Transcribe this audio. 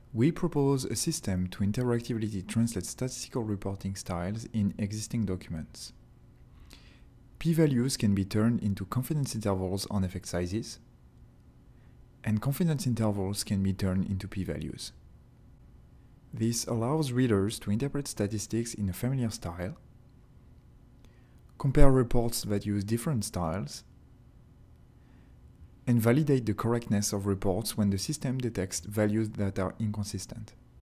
We propose a system to interactively translate statistical reporting styles in existing documents. P-values can be turned into confidence intervals on effect sizes, and confidence intervals can be turned into p-values. This allows readers to interpret statistics in a familiar style, compare reports that use different styles, and validate the correctness of reports when the system detects values that are inconsistent.